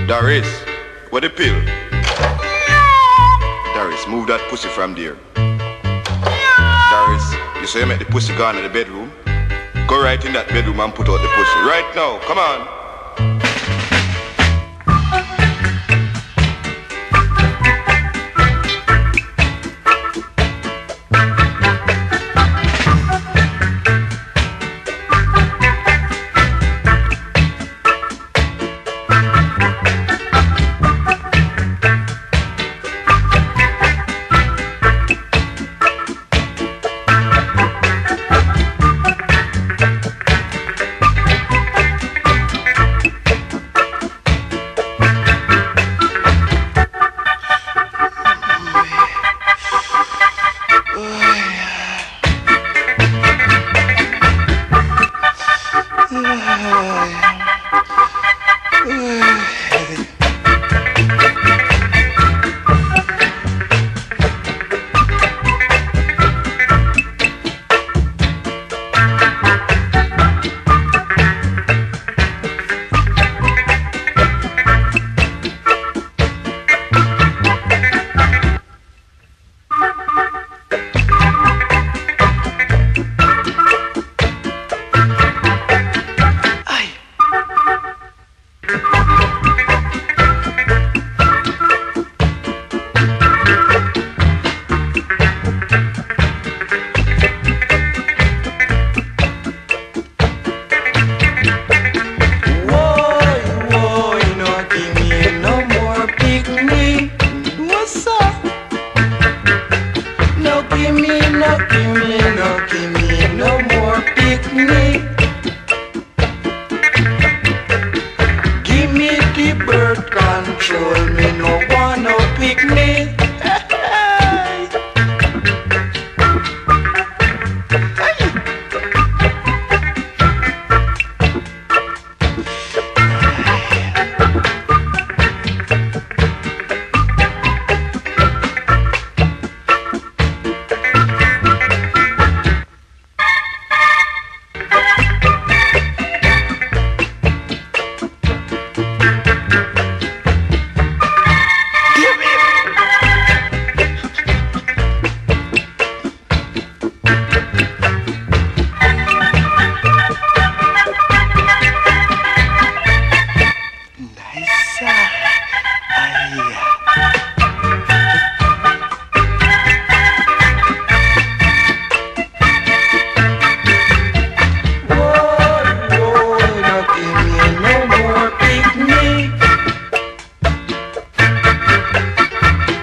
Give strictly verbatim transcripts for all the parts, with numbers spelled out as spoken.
Doris, what the pill? Doris, move that pussy from there. Doris, you say you make the pussy gone in the bedroom? Go right in that bedroom and put out the pussy. Right now, come on.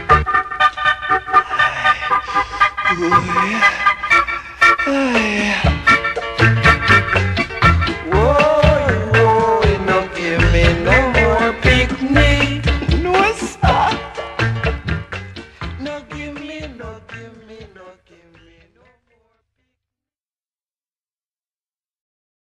Oh, yeah. Oh, yeah.